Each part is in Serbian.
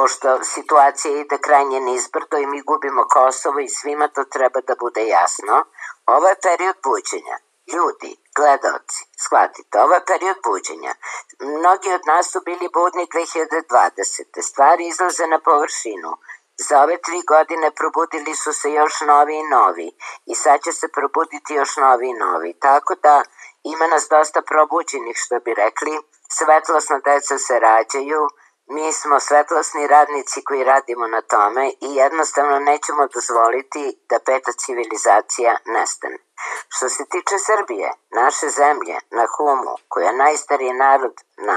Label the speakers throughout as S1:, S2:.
S1: pošto situacija ide krajnje nizbrdo i mi gubimo Kosovo i svima to treba da bude jasno, ovo je period buđenja. Ljudi, gledaoci, shvatite, ovo je period buđenja. Mnogi od nas su bili budni 2020. Stvari izlaze na površinu. Za ove 3 godine probudili su se još novi i novi i sad će se probuditi još novi i novi. Tako da ima nas dosta probuđenih, što bi rekli, svetlosna deca se rađaju, mi smo svetlosni radnici koji radimo na tome i jednostavno nećemo dozvoliti da peta civilizacija nestane. Što se tiče Srbije, naše zemlje, na Humu, koja je najstariji narod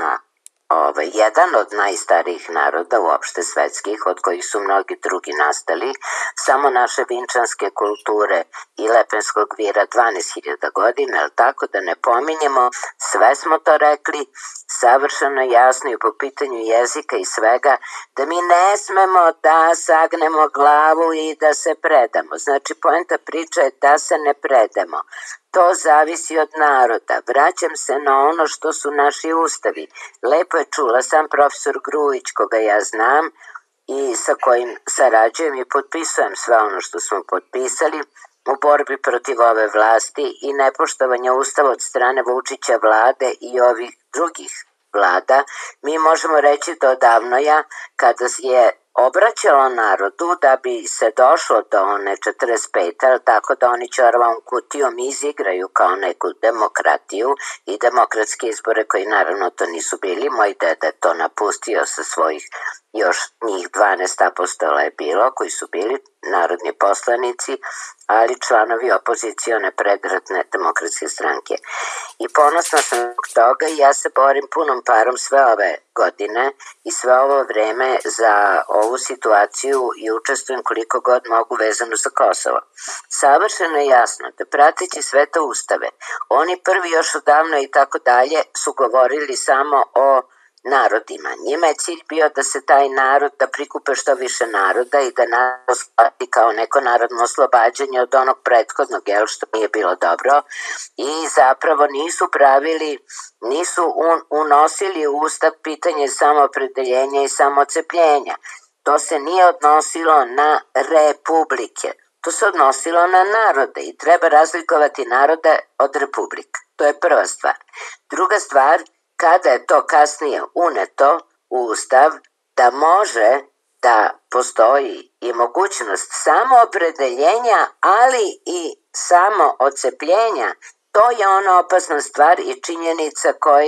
S1: jedan od najstarijih naroda uopšte svetskih, od kojih su mnogi drugi nastali, samo naše vinčanske kulture i Lepenskog vira 12.000 godina, tako da ne pominjemo, sve smo to rekli, savršeno jasno i po pitanju jezika i svega, da mi ne smemo da sagnemo glavu i da se predamo. Znači, poenta priče je da se ne predamo. To zavisi od naroda. Vraćam se na ono što su naši ustavi. Lepo je čula sam profesor Grujić, koga ja znam i sa kojim sarađujem i potpisujem sve ono što smo potpisali u borbi protiv ove vlasti i nepoštovanja ustava od strane Vučića vlade i ovih drugih vlada. Mi možemo reći da odavnoja, kada je obraćalo narodu da bi se došlo do one 45. tako da oni čorvavom kutijom izigraju kao neku demokratiju i demokratske izbore koji naravno to nisu bili. Moj deda je to napustio sa svojih još njih 12 apostola je bilo koji su bili narodni poslanici, ali članovi opozicione predratne demokratske stranke. I ponosna sam zbog toga i ja se borim punom parom sve ove godine i sve ovo vreme za ovu situaciju i učestvujem koliko god mogu vezano za Kosovo. Savršeno je jasno da prateći sve te ustave, oni prvi još odavno i tako dalje su govorili samo o narodima. Njima je cilj bio da se taj narod, da prikupe što više naroda i da narod shvati kao neko narodno oslobađanje od onog prethodnog, što nije bilo dobro i zapravo nisu unosili u ustav pitanje samoopredeljenja i samoocepljenja. To se nije odnosilo na republike, to se odnosilo na narode i treba razlikovati narode od republika. To je prva stvar. Druga stvar, kada je to kasnije uneto u ustav, da može da postoji i mogućnost samoopredeljenja, ali i samoocepljenja, to je ona opasna stvar i činjenica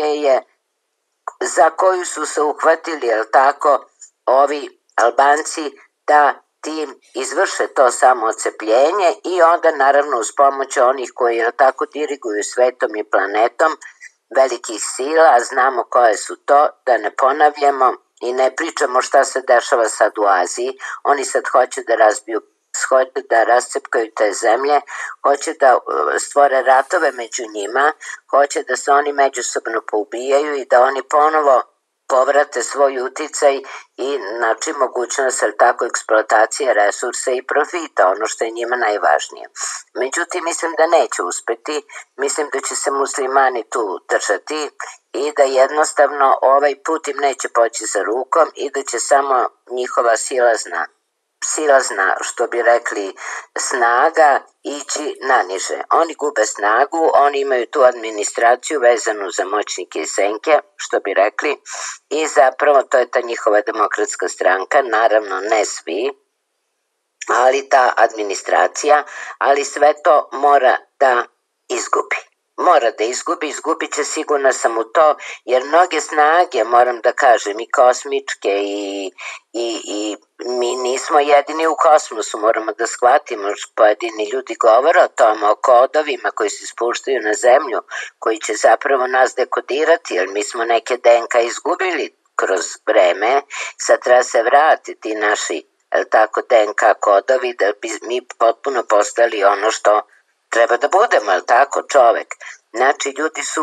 S1: za koju su se uhvatili, ovi Albanci, da tim izvrše to samoocepljenje i onda naravno uz pomoć onih koji diriguju svetom i planetom, velikih sila, znamo koje su to, da ne ponavljamo i ne pričamo šta se dešava sad u Aziji. Oni sad hoće da rascepkaju te zemlje, hoće da stvore ratove među njima, hoće da se oni međusobno poubijaju i da oni ponovo povrate svoj uticaj i mogućnost eksploatacije resursa i profita, ono što je njima najvažnije. Međutim, mislim da neće uspeti, mislim da će se muslimani tu držati i da jednostavno ovaj put im neće poći za rukom i da će samo njihova silazna, što bi rekli, snaga ići naniže. Oni gube snagu, oni imaju tu administraciju vezanu za moćnike i senke, što bi rekli, i zapravo to je ta njihova demokratska stranka, naravno ne svi, ali ta administracija, ali sve to mora da izgubi. Izgubit će, sigurna sam u to, jer mnoge snage, moram da kažem, i kosmičke i mi nismo jedini u kosmosu, moramo da shvatimo, pojedini ljudi govore o tome, o kodovima koji se spuštaju na zemlju, koji će zapravo nas dekodirati, jer mi smo neke DNK izgubili kroz vreme, sad treba se vratiti naši DNK kodovi da bi mi potpuno postali ono što treba da budemo, čovek. Znači, ljudi su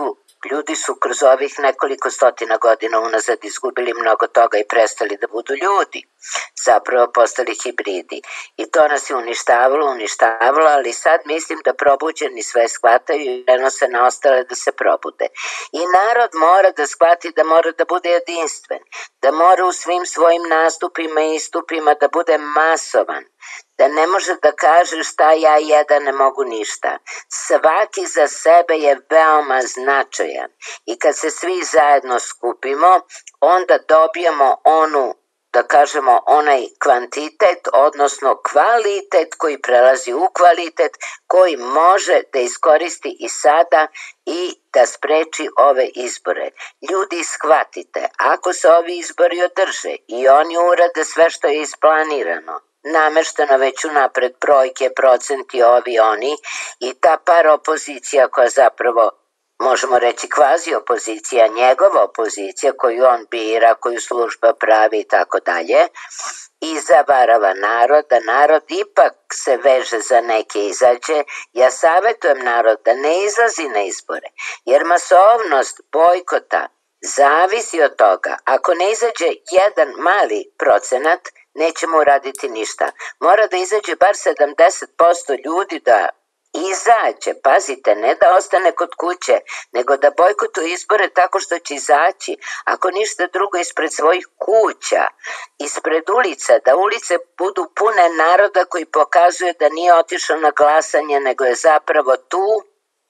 S1: Ljudi su kroz ovih nekoliko stotina godina unazad izgubili mnogo toga i prestali da budu ljudi. Zapravo postali hibridi. I to nas je uništavalo, ali sad mislim da probuđeni sve shvataju i prenose na ostale da se probude. I narod mora da shvati da mora da bude jedinstven, da mora u svim svojim nastupima i istupima da bude masovan, da ne može da kaže šta ja jedan ne mogu ništa. Svaki za sebe je veoma značajan i kad se svi zajedno skupimo, onda dobijamo da kažemo, onaj kvantitet, odnosno kvalitet koji prelazi u kvalitet, koji može da iskoristi i sada i da spreči ove izbore. Ljudi, shvatite, ako se ovi izbori održe i oni urade sve što je isplanirano, namešteno već unapred brojke, procenti, ovi, oni, i ta par opozicija koja zapravo, možemo reći kvazi opozicija, njegova opozicija koju on bira, koju služba pravi i tako dalje, i zavarava narod, da narod ipak se veže za neke izađe. Ja savjetujem narod da ne izlazi na izbore, jer masovnost bojkota zavisi od toga. Ako ne izađe jedan mali procenat, nećemo uraditi ništa. Mora da izađe bar 70% ljudi da izađe, pazite, ne da ostane kod kuće, nego da bojkotuju izbore tako što će izaći, ako ništa drugo, ispred svojih kuća, ispred ulica, da ulice budu pune naroda koji pokazuje da nije otišao na glasanje, nego je zapravo tu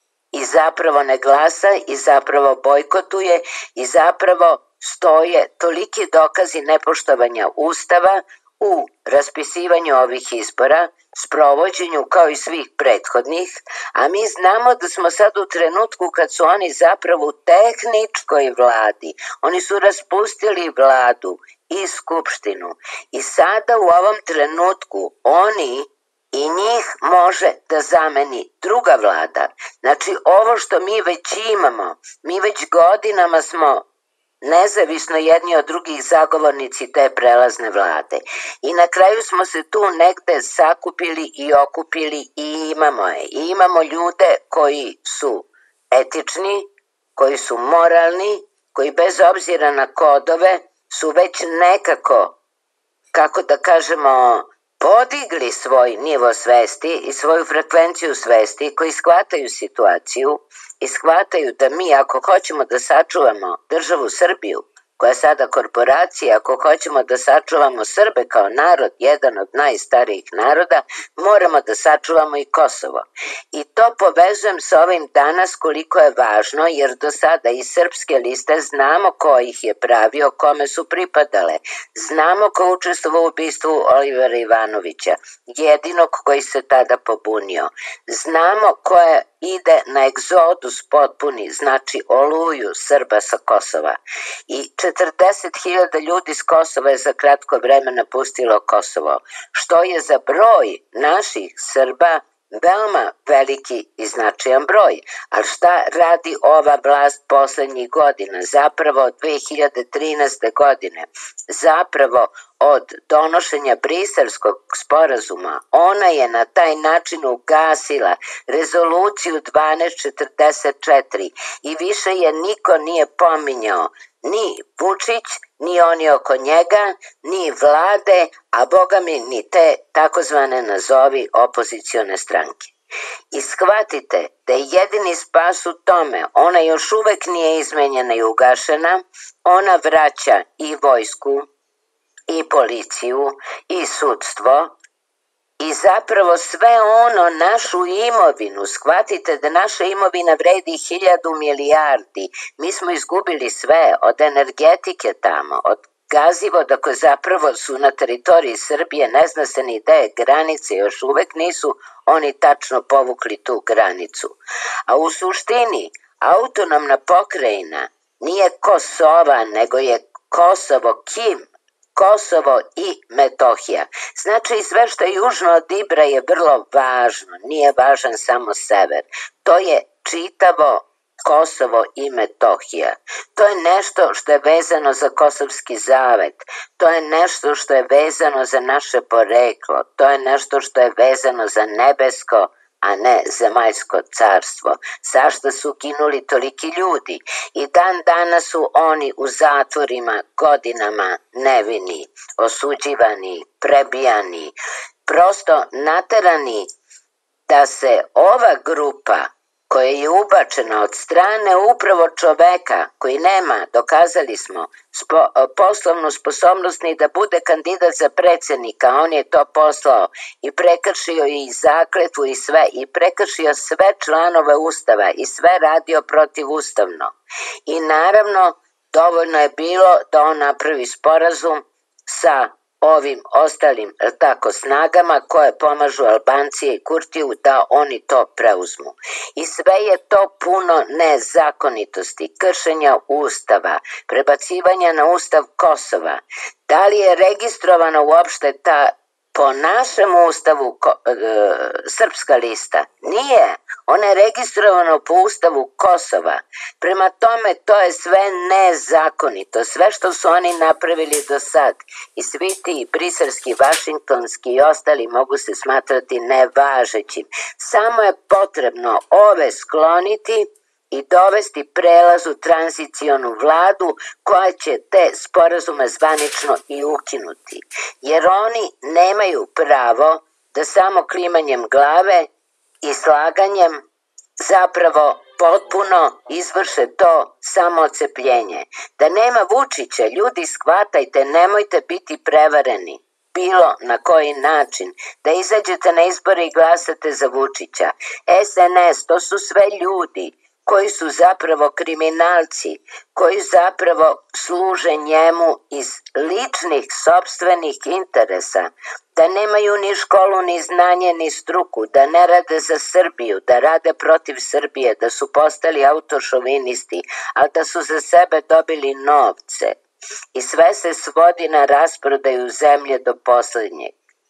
S1: i zapravo ne glasa i zapravo bojkotuje i zapravo stoje toliki dokazi nepoštovanja Ustava u raspisivanju ovih izbora, sprovođenju kao i svih prethodnih, a mi znamo da smo sad u trenutku kad su oni zapravo u tehničkoj vladi. Oni su raspustili vladu i skupštinu i sada u ovom trenutku oni i njih može da zameni druga vlada. Znači ovo što mi već imamo, mi već godinama smo nezavisno jedni od drugih zagovornici te prelazne vlade. I na kraju smo se tu negde sakupili i okupili i imamo je. I imamo ljude koji su etični, koji su moralni, koji bez obzira na kodove su već nekako, kako da kažemo, podigli svoj nivo svesti i svoju frekvenciju svesti, koji shvataju situaciju i shvataju da mi ako hoćemo da sačuvamo državu Srbiju, koja je sada korporacija, ako hoćemo da sačuvamo Srbe kao narod, jedan od najstarijih naroda, moramo da sačuvamo i Kosovo. I to povezujem sa ovim danas koliko je važno, jer do sada iz srpske liste znamo ko ih je pravio, kome su pripadale. Znamo ko učestvovao u ubistvu Olivera Ivanovića, jedinog koji se tada pobunio. Znamo ko ide na egzodus potpuni, znači oluju Srba sa Kosova. I 40.000 ljudi s Kosova je za kratko vreme napustilo Kosovo, što je za broj naših Srba veoma veliki i značajan broj. Ali šta radi ova vlast poslednjih godina? Zapravo od 2013. godine, zapravo od donošenja Briselskog sporazuma, ona je na taj način ugasila rezoluciju 1244 i više je niko nije pominjao, ni Vučić, ni oni oko njega, ni vlade, a boga mi ni te takozvane nazovi opozicione stranke. I shvatite da je jedini spas u tome, ona još uvek nije izmenjena i ugašena, ona vraća i vojsku, i policiju, i sudstvo, i zapravo sve ono, našu imovinu. Shvatite da naša imovina vredi 1000 milijardi. Mi smo izgubili sve, od energetike tamo, od gazivoda koje zapravo su na teritoriji Srbije, ne zna se ni gde je granice, još uvek nisu oni tačno povukli tu granicu. A u suštini, autonomna pokrajina nije Kosova, nego je Kosovo Kosovo i Metohija. Znači sve što je južno od Ibra je vrlo važno, nije važan samo sever. To je čitavo Kosovo i Metohija. To je nešto što je vezano za Kosovski zavet. To je nešto što je vezano za naše poreklo. To je nešto što je vezano za nebesko, a ne zemaljsko carstvo. Zašto su ginuli toliki ljudi? I dan danas su oni u zatvorima godinama nevini, osuđivani, prebijani, prosto naterani da se ova grupa koja je ubačena od strane upravo čoveka koji nema, dokazali smo, poslovnu sposobnost ni da bude kandidat za predsjednika, on je to poslao i prekršio i zakletvu i sve, i prekršio sve članove Ustava i sve radio protivustavno. I naravno, dovoljno je bilo da on napravi sporazum sa ovim ostalim snagama koje pomažu Albancije i Kurtiju da oni to preuzmu. I sve je to puno nezakonitosti, kršenja Ustava, prebacivanja na Ustav Kosova. Da li je registrovana uopšte ta po našem Ustavu Srpska lista? Nije. Ona je registrovana po Ustavu Kosova. Prema tome, to je sve nezakonito. Sve što su oni napravili do sad i svi ti briselski, vašingtonski i ostali mogu se smatrati nevažećim. Samo je potrebno ove skloniti i dovesti prelazu tranzicionu vladu koja će te sporazume zvanično i ukinuti. Jer oni nemaju pravo da samo klimanjem glave i slaganjem zapravo potpuno izvrše to samoocepljenje. Da nema Vučića, ljudi shvatajte, nemojte biti prevareni. Bilo na koji način, da izađete na izbore i glasate za Vučića. SNS, to su sve ljudi koji su zapravo kriminalci, koji zapravo služe njemu iz ličnih, sopstvenih interesa, da nemaju ni školu, ni znanje, ni struku, da ne rade za Srbiju, da rade protiv Srbije, da su postali autošovinisti, ali da su za sebe dobili novce. I sve se svodi na rasprodaju zemlje do poslednjeg.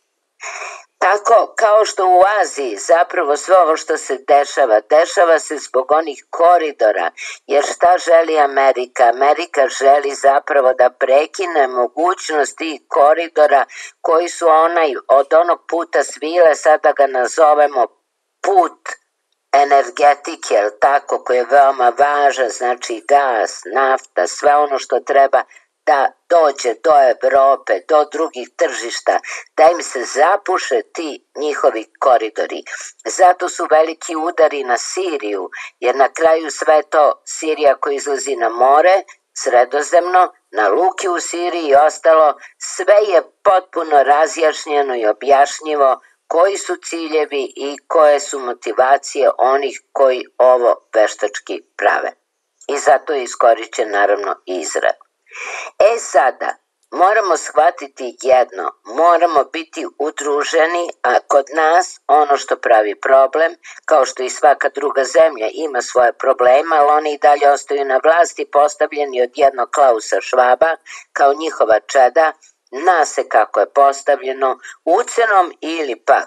S1: Tako kao što u Aziji zapravo sve ovo što se dešava se zbog onih koridora, jer šta želi Amerika? Amerika želi zapravo da prekine mogućnost tih koridora koji su od onog puta svile, sada ga nazovemo put energetike, tako, koji je veoma važan, znači gas, nafta, sve ono što treba da dođe do Evrope, do drugih tržišta, da im se zapuše ti njihovi koridori. Zato su veliki udari na Siriju, jer na kraju sve to Sirija koja izlazi na more, Sredozemno, na luke u Siriji i ostalo, sve je potpuno razjašnjeno i objašnjivo koji su ciljevi i koje su motivacije onih koji ovo veštački prave. I zato je iskorišćen naravno Izrael. Sada, moramo shvatiti jedno, moramo biti udruženi, a kod nas ono što pravi problem, kao što i svaka druga zemlja ima svoje probleme, ali oni i dalje ostaju na vlasti postavljeni od jednog Klausa Švaba, kao njihova čeda, zna se kako je postavljeno, ucenom ili pak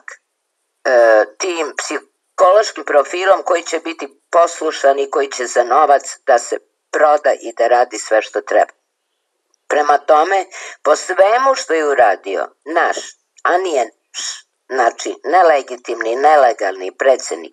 S1: tim psihološkim profilom koji će biti poslušan i koji će za novac da se proda i da radi sve što treba. Prema tome, po svemu što je uradio naš, a nije znači nelegitimni, nelegalni predsjednik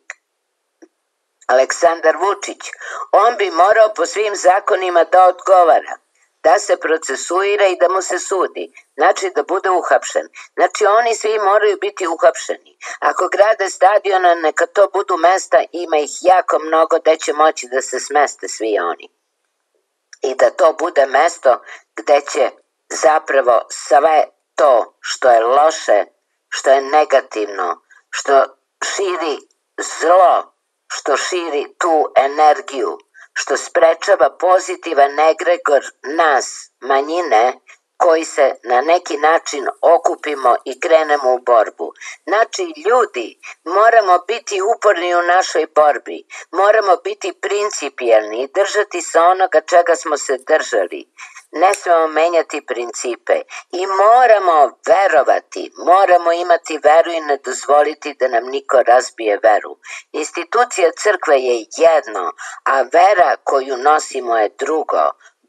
S1: Aleksandar Vučić, on bi morao po svim zakonima da odgovara, da se procesuira i da mu se sudi, znači da bude uhapšen. Znači oni svi moraju biti uhapšeni. Ako grade stadiona, neka to budu mesta, ima ih jako mnogo gde će moći da se smeste svi oni. I da to bude mesto gde će zapravo sve to što je loše, što je negativno, što širi zlo, što širi tu energiju, što sprečava pozitivan egregor nas, manjine, koji se na neki način okupimo i krenemo u borbu. Znači, ljudi, moramo biti uporni u našoj borbi, moramo biti principijelni i držati se onoga čega smo se držali. Ne smemo menjati principe i moramo verovati, moramo imati veru i ne dozvoliti da nam niko razbije veru. Institucija crkve je jedno, a vera koju nosimo je drugo.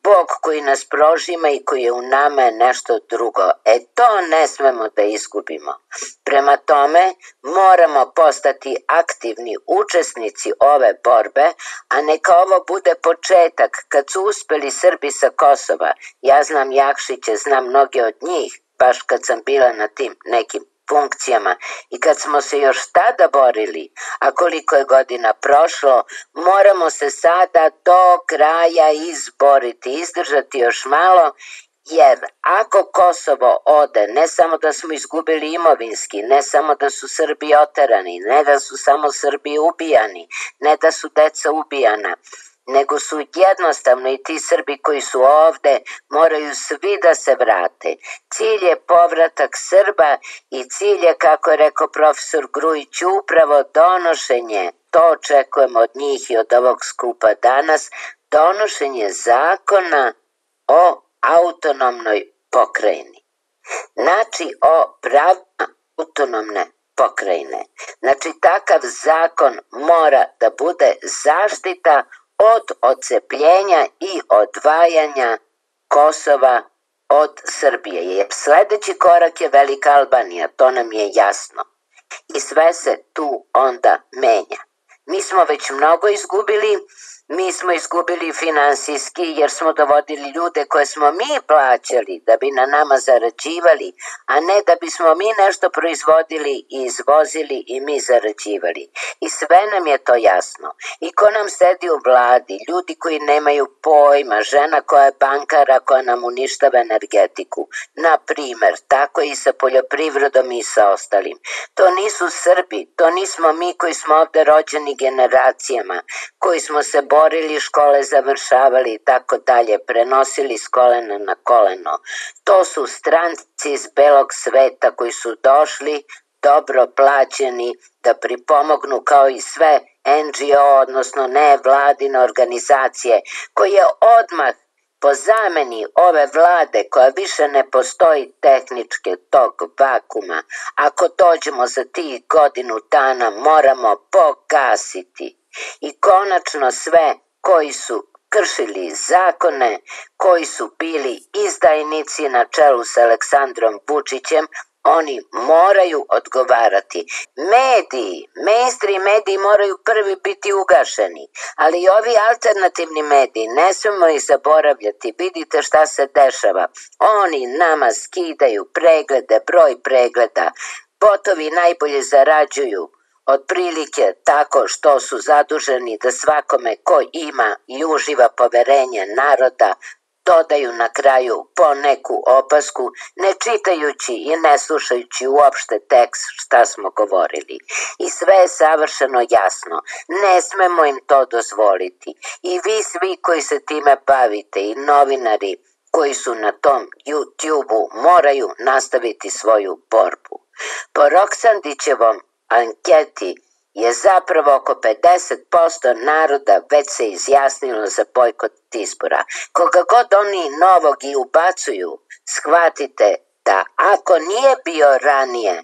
S1: Bog koji nas prožima i koji je u nama je nešto drugo. To ne smemo da izgubimo. Prema tome, moramo postati aktivni učesnici ove borbe, a neka ovo bude početak kad su uspeli Srbi sa Kosova. Ja znam Jakšiće, znam mnoge od njih, baš kad sam bila na tim nekim funkcijama i kad smo se još tada borili, a koliko je godina prošlo, moramo se sada do kraja izboriti, izdržati još malo, jer ako Kosovo ode, ne samo da smo izgubili imovinski, ne samo da su Srbi oterani, ne da su samo Srbi ubijani, ne da su deca ubijana, nego su jednostavno i ti Srbi koji su ovde moraju svi da se vrate. Cilj je povratak Srba i cilj je, kako je rekao profesor Grujić, upravo donošenje, to očekujemo od njih i od ovog skupa danas, donošenje zakona o autonomnoj pokrajini. Znači o pravima autonomne pokrajine. Znači takav zakon mora da bude zaštita od odcepljenja i odvajanja Kosova od Srbije. Jer sledeći korak je Velika Albanija, to nam je jasno. I sve se tu onda menja. Mi smo već mnogo izgubili, mi smo izgubili finansijski jer smo dovodili ljude koje smo mi plaćali da bi na nama zarađivali, a ne da bismo mi nešto proizvodili i izvozili i mi zarađivali. I sve nam je to jasno. I ko nam sedi u vladi, ljudi koji nemaju pojma, žena koja je bankara koja nam uništava energetiku, na primer, tako i sa poljoprivredom i sa ostalim. To nisu Srbi, to nismo mi koji smo ovde rođeni generacijama, koji smo se borili, škole završavali i tako dalje, prenosili s kolena na koleno. To su stranci iz belog sveta koji su došli dobro plaćeni da pripomognu kao i sve NGO, odnosno nevladine organizacije, koje odmah po zameni ove vlade koja više ne postoji tehničke tog vakuma, ako dođemo za tih godinu dana moramo pogasiti. I konačno sve koji su kršili zakone, koji su bili izdajnici na čelu sa Aleksandrom Vučićem, oni moraju odgovarati. Mediji, mainstream mediji moraju prvi biti ugašeni, ali i ovi alternativni mediji, ne smemo ih zaboravljati, vidite šta se dešava. Oni nama skidaju preglede, broj pregleda, botovi najbolje zarađuju, otprilike tako što su zaduženi da svakome ko ima i uživa poverenje naroda dodaju na kraju po neku opasku, ne čitajući i ne slušajući uopšte tekst šta smo govorili. I sve je savršeno jasno. Ne smemo im to dozvoliti. I vi svi koji se time bavite i novinari koji su na tom YouTube-u moraju nastaviti svoju borbu. Po Roksandićevom anketi je zapravo oko 50% naroda već se izjasnilo za bojkot izbora. Koga god oni novog i ubacuju, shvatite da ako nije bio ranije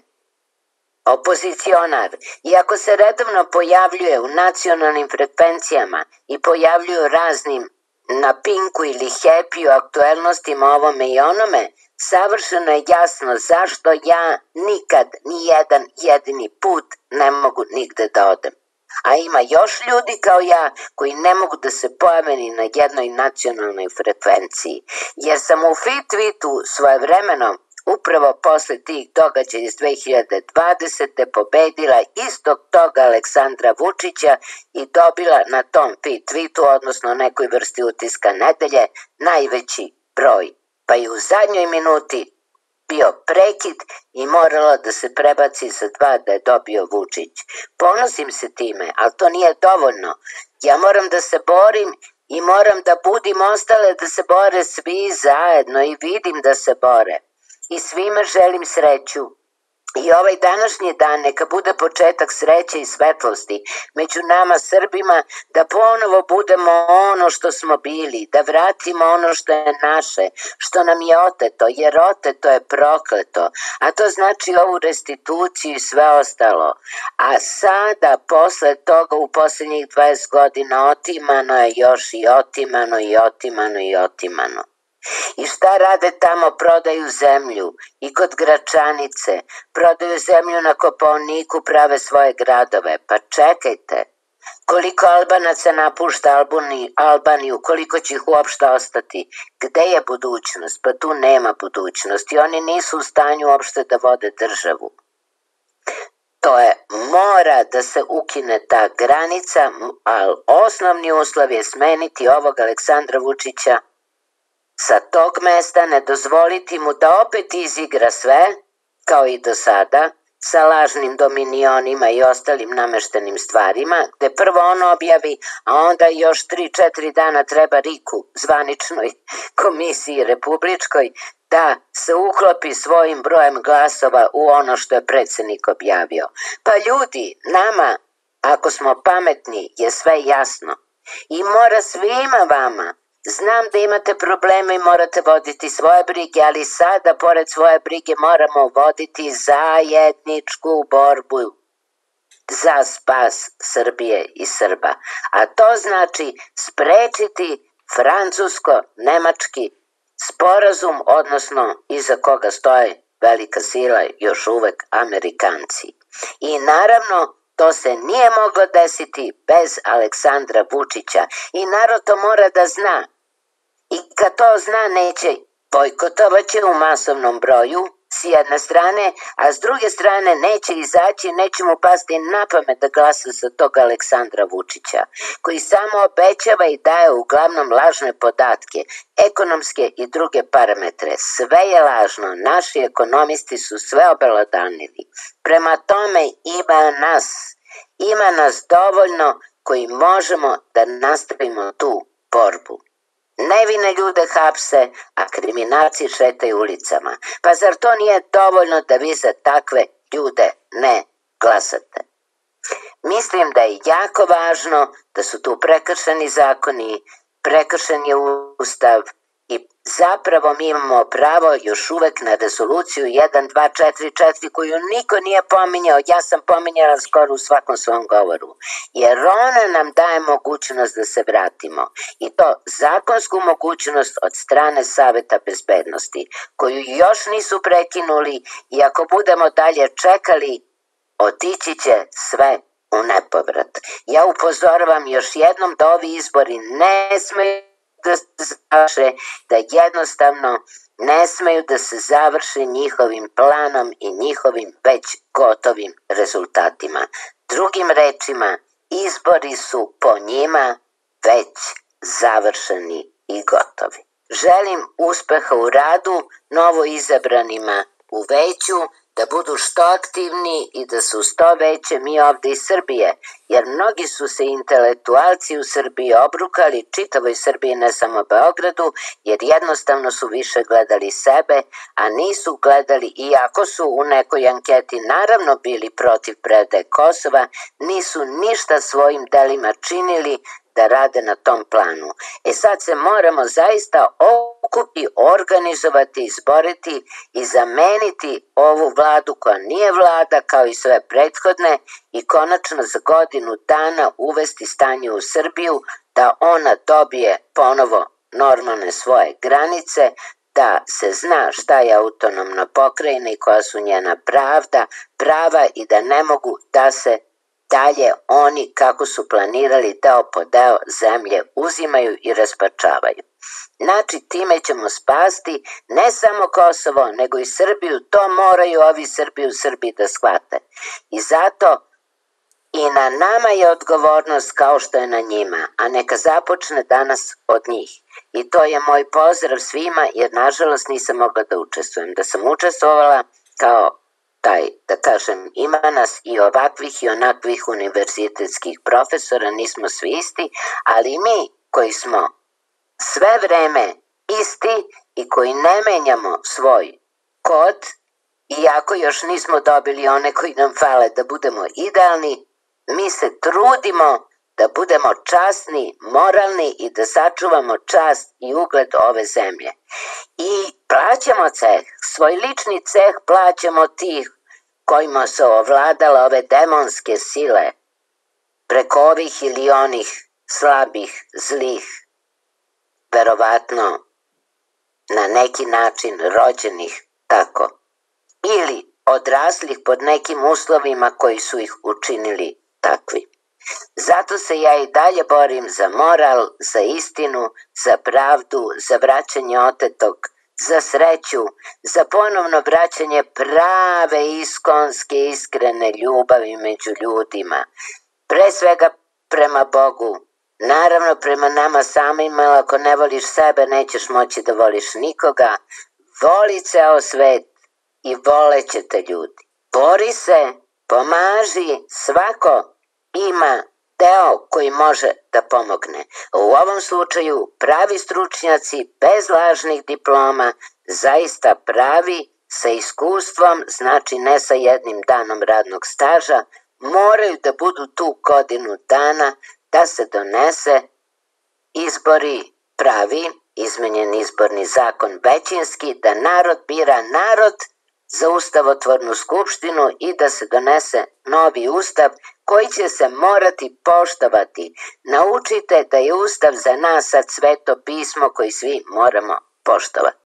S1: opozicionar i ako se redovno pojavljuje u nacionalnim frekvencijama i pojavljuju raznim na Pinku ili Happy u aktuelnostima ovome i onome, savršeno je jasno zašto ja nikad ni jedan jedini put ne mogu nigde da odem. A ima još ljudi kao ja koji ne mogu da se pojave ni na jednoj nacionalnoj frekvenciji. Jer sam u tweetu svojevremeno upravo posle tih događaja iz 2020. pobedila istog toga Aleksandra Vučića i dobila na tom tweetu, odnosno nekoj vrsti utiska nedelje, najveći broj. Pa i u zadnjoj minuti bio prekid i moralo da se prebaci za 2 da je dobio Vučić. Ponosim se time, ali to nije dovoljno. Ja moram da se borim i moram da budim ostale da se bore svi zajedno i vidim da se bore. I svima želim sreću I ovaj današnji dan neka bude početak sreće i svetlosti među nama Srbima, da ponovo budemo ono što smo bili, da vratimo ono što je naše, što nam je oteto, jer oteto je prokleto, a to znači ovu restituciju i sve ostalo. A sada, posle toga, u posljednjih 20 godina otimano je još i otimano i otimano i otimano. I šta rade tamo? Prodaju zemlju i kod Gračanice, prodaju zemlju na Kopaoniku, prave svoje gradove. Pa čekajte, koliko Albanaca napušta Albaniju, koliko će ih uopšte ostati? Gde je budućnost? Pa tu nema budućnosti, oni nisu u stanju uopšte da vode državu. Mora da se ukine ta granica, ali osnovni uslov je smeniti ovog Aleksandra Vučića sa tog mesta, ne dozvoliti mu da opet izigra sve, kao i do sada, sa lažnim dominionima i ostalim nameštenim stvarima, gde prvo on objavi, a onda još 3-4 dana treba RIK-u, zvaničnoj komisiji republičkoj, da se uklopi svojim brojem glasova u ono što je predsjednik objavio. Pa ljudi, nama, ako smo pametni, je sve jasno. I mora svima vama. Znam da imate probleme i morate voditi svoje brige, ali sada, pored svoje brige, moramo voditi zajedničku borbu za spas Srbije i Srba. A to znači sprečiti francusko-nemački sporazum, odnosno iza koga stoji velika sila, još uvek Amerikanci. I naravno, to se nije moglo desiti bez Aleksandra Vučića i narod to mora da zna. I kad to zna, neće bojkotovaće u masovnom broju s jedne strane, a s druge strane neće izaći, neće mu pasti na pamet da glasa za tog Aleksandra Vučića, koji samo obećava i daje uglavnom lažne podatke, ekonomske i druge parametre. Sve je lažno, naši ekonomisti su sve obelodanili. Prema tome ima nas dovoljno koji možemo da nastavimo tu borbu. Nevine ljude hapse, a kriminalci šetaju ulicama. Pa zar to nije dovoljno da vi za takve ljude ne glasate? Mislim da je jako važno da su tu prekršeni zakoni, prekršen je Ustav i zapravo mi imamo pravo još uvek na rezoluciju 1244 koju niko nije pominjao, ja sam pominjala skoro u svakom svom govoru, jer ona nam daje mogućnost da se vratimo i to zakonsku mogućnost od strane Saveta bezbednosti, koju još nisu prekinuli i ako budemo dalje čekali, otići će sve u nepovrat. Ja upozoravam još jednom da ovi izbori ne smeju da se završe, da jednostavno ne smeju da se završe njihovim planom i njihovim već gotovim rezultatima. Drugim rečima, izbori su po njima već završeni i gotovi. Želim uspeha u radu novo izabranima u veću, da budu što aktivniji i da su što veće mi ovde iz Srbije, jer mnogi su se intelektualci u Srbiji obrukali, čitavoj Srbiji, ne samo Beogradu, jer jednostavno su više gledali sebe, a nisu gledali, iako su u nekoj anketi naravno bili protiv predaje Kosova, nisu ništa svojim delima činili da rade na tom planu. Sad se moramo zaista okupiti, organizovati, izboriti i zameniti ovu vladu koja nije vlada kao i sve prethodne i konačno za godinu dana uvesti stanje u Srbiju da ona dobije ponovo normalne svoje granice, da se zna šta je autonomna pokrajina i koja su njena prava i da ne mogu da se dalje oni, kako su planirali, deo po deo zemlje uzimaju i raspačavaju. Znači, time ćemo spasti ne samo Kosovo, nego i Srbiju. To moraju ovi Srbi u Srbiji da shvate. I zato i na nama je odgovornost kao što je na njima, a neka započne danas od njih. I to je moj pozdrav svima, jer nažalost nisam mogla da učestvujem. Da sam učestvovala kao da kažem, ima nas i ovakvih i onakvih univerzitetskih profesora, nismo svi isti, ali mi koji smo sve vreme isti i koji ne menjamo svoj kod iako još nismo dobili one koji nam fale da budemo idealni, mi se trudimo da budemo časni, moralni i da sačuvamo čast i ugled ove zemlje. I plaćamo ceh, svoj lični ceh plaćamo tih kojima su ovladale ove demonske sile, preko ovih ili onih slabih, zlih, verovatno na neki način rođenih tako, ili odraslih pod nekim uslovima koji su ih učinili takvi. Zato se ja i dalje borim za moral, za istinu, za pravdu, za vraćanje otetog, za sreću, za ponovno vraćanje prave, iskonske, iskrene ljubavi među ljudima. Pre svega prema Bogu, naravno prema nama samima, jer ako ne voliš sebe, nećeš moći da voliš nikoga. Voli ceo svet i voleće te ljudi. Bori se, pomaži, svako ima deo koji može da pomogne. U ovom slučaju pravi stručnjaci bez lažnih diploma, zaista pravi, sa iskustvom, znači ne sa jednim danom radnog staža, moraju da budu tu godinu dana da se donese izbori pravi, izmenjen izborni zakon većinski, da narod bira narod za ustavotvornu skupštinu i da se donese novi ustav koji će se morati poštovati. Naučite da je ustav za nas sad sveto pismo koji svi moramo poštovati.